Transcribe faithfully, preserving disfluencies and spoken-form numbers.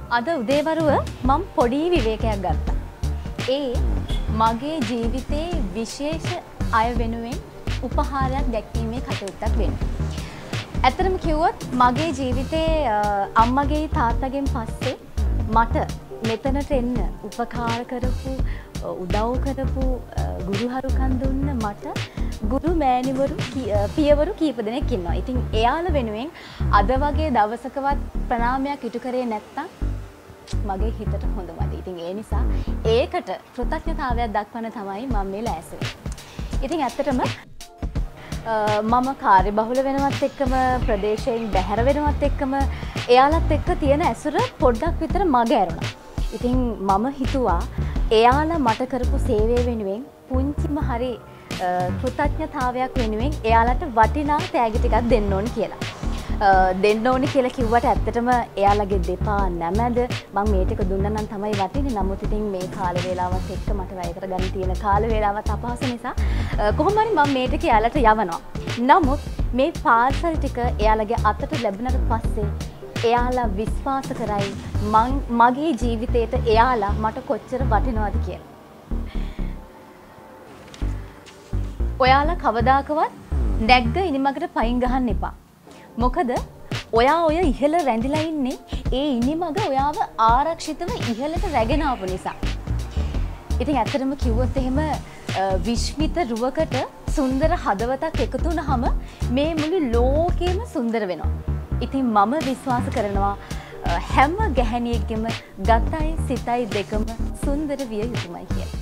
අද උදේවරුව මම පොඩි විවේකයක් ගත්තා. ඒ මගේ ජීවිතේ විශේෂ අය වෙනුවෙන් උපහාරයක් දැක්වීමේ කටයුත්තක් වෙනවා. ඇත්තටම කිව්වොත් මගේ ජීවිතේ අම්මගේ තාත්තගෙන් පස්සේ මට මෙතනට එන්න උපකාර කරපු උදව් කරපු ගුරුහරුකන් දුන්න මට ගුරු මෑණිවරු පියවරු කීප දෙනෙක් ඉන්නවා. ඉතින් එයාලා වෙනුවෙන් අද වගේ දවසකවත් ප්‍රණාමයක් ඉටු කරේ නැත්තම් මගේ හිතට හොඳ මදි. ඉතින් ඒ නිසා ඒකට කෘතඥතාවයක් දක්වන්න තමයි මම මේ ලෑස්ති වෙන්නේ. ඉතින් ඇත්තටම මම කාර්යබහුල වෙනවත් එක්කම ප්‍රදේශයෙන් බැහැර වෙනවත් එක්කම එයාලත් එක්ක තියෙන ඇසුර පොඩ්ඩක් විතර මග ඇරුණා. ඉතින් මම හිතුවා එයාලා මට කරපු සේවය වෙනුවෙන් පුංචිම හරි කෘතඥතාවයක් වෙනුවෙන් එයාලට වටිනා තෑගි ටිකක් දෙන්න ඕනි කියලා. දෙන්න ඕනි කියලා කිව්වට ඇත්තටම එයාලගේ දෙපා නැමැද මම මේ ටික දුන්නා නම් තමයි වටින්නේ. නමුත් ඉතින් මේ කාල වේලාවත් එක්ක මට වැය කරගන්න තියෙන කාල වේලාවත් අපහසු නිසා කොහොම හරි මම මේ ටික එයාලට යවනවා. නමුත් මේ පාර්සල් ටික එයාලගේ අතට ලැබුණට පස්සේ එයාලා විශ්වාස කරයි මං මගේ ජීවිතේට එයාලා මට කොච්චර වටිනවද කියලා. ඔයාලා කවදාකවත් නැග්ග ඉනිමකට පයින් ගහන්න එපා. මොකද ඔයා ඔය ඉහළ රැඳිලා ඉන්නේ ඒ ඉනිමග ඔයාව ආරක්ෂිතව ඉහළට රැගෙන ආපු නිසා. ඉතින් ඇත්තටම කිව්වොත් එහෙම විශ්මිත රුවකට සුන්දර හදවතක් එකතු වුනහම මේ මුළු ලෝකෙම සුන්දර වෙනවා. ඉතින් මම විශ්වාස කරනවා හැම ගැහැණියෙක්ගෙම ගතයි සිතයි දෙකම සුන්දර විය යුතුමයි කියලා.